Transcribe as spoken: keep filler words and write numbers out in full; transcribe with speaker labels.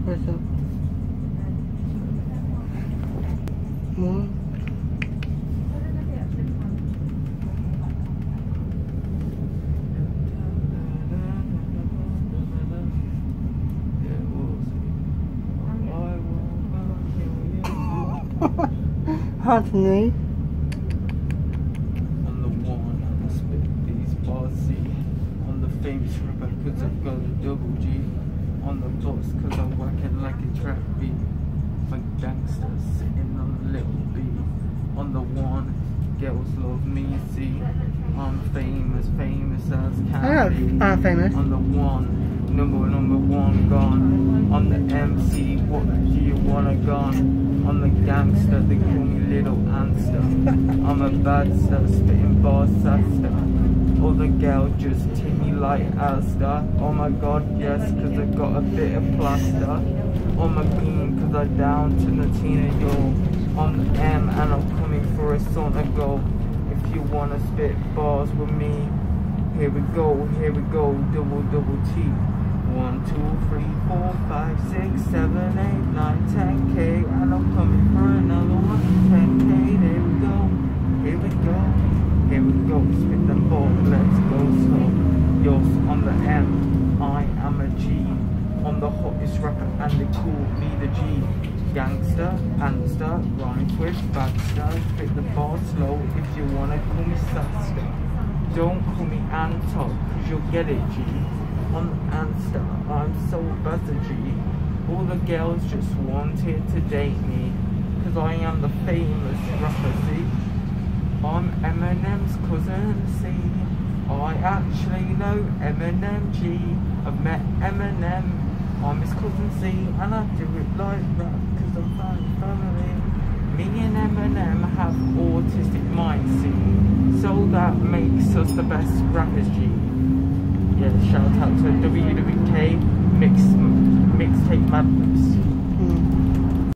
Speaker 1: What's up? More? Hard to me.
Speaker 2: On the one, I spit these bars, see. On the famous rapper, cause I've got a double G. On the box, cause I'm working like a trap beat. My gangster sitting on a little beat. On the one, girls love me, see. I'm famous, famous as can be.
Speaker 1: I'm famous.
Speaker 2: On the one, number number one gone. On the M C, what do you wanna gone? On the gangster, they call me Little Anster. I'm a badster, spitting bars saster. All the girls just tip me like Asda. Oh my god, yes, cause I got a bit of plaster. On my beam, cause I down to Natina, yo. On the M, and I'm coming for a sauna goal. If you wanna spit bars with me, here we go, here we go, double, double T. One, two, three, four, five, six, seven, eight, nine, ten K, and I'm coming for another one. ten K, there we go, here we go, here we go. Spit the ball, let's go slow. Yo, on the M, I am a G. On the hottest rapper, and they call me the G. Gangster, Anster, rhymes with Bagster. Spit the ball slow if you wanna call me Saster. Don't call me Anto, cause you'll get it, G. On the Anster, I'm so bad a G. All the girls just wanted to date me, cause I am the famous rapper, see. I'm Eminem's cousin, see. I actually know Eminem, G. I've met Eminem, I'm his cousin, see. And I do it like rap, cause I'm family. Me and Eminem have autistic minds, see. So that makes us the best rappers, G. Yeah, shout out to W W K Mix Mixtape Madness.
Speaker 1: Mm.